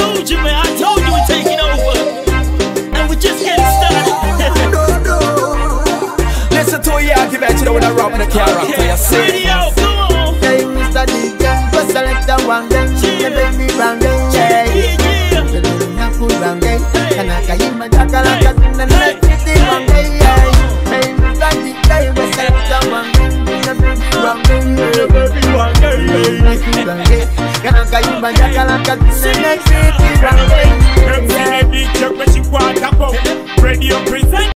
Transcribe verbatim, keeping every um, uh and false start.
told you, man. I told you we're taking over. And we're just getting started. Listen to you, I'll give it to you when I rob the character. You see? Radio, come on. Hey, Mister D J, go select the one day. The baby round day. Yeah, yeah. The baby not cool round day. And I can hear my jackal like a sin and let it be one day. Hey, Mister D J, go select the one day. The baby round day. The baby one day. Not cool round day. And I can hear my jackal like a sin and let it be one day.